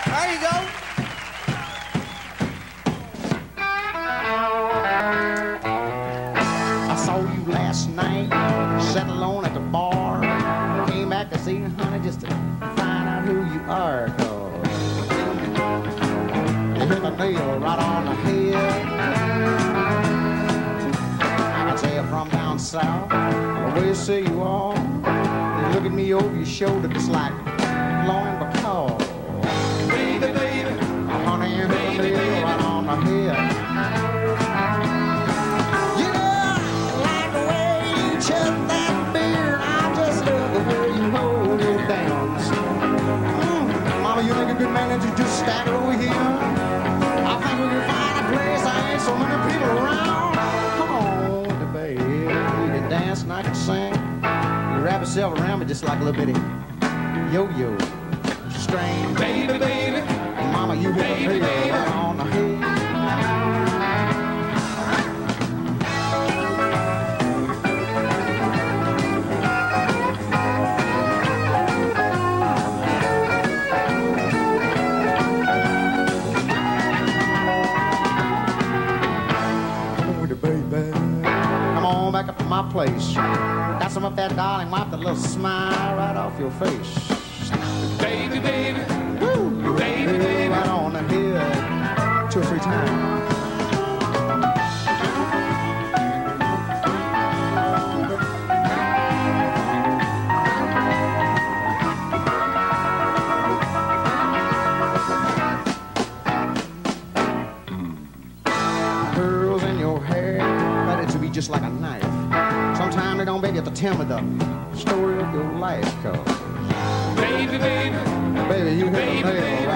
There you go. I saw you last night, sat alone at the bar. Came back this evening, honey, just to find out who you are. 'Cause you hit the nail right on the head. I can tell from down south, the way you say you are. You look at me over your shoulder just like blowing because. Baby, baby, honey, you hit the nail right on the head. You make a good man and you just stand over here. I think we can find a place. There ain't so many people around. Come on, baby, you can dance and I can sing. You wrap yourself around me just like a little bitty yo-yo string. Baby, baby, mama, you hit the nail right on the head. Back up to my place. Got some of that, darling. Wipe the little smile right off your face. Baby, baby, woo, baby, baby, right on the head 2 or 3 times. Curls in your hair, ready to be just like a knife. Sometimes they don't make it to tell me the story of your life, 'cause baby, baby, baby, you hit the nail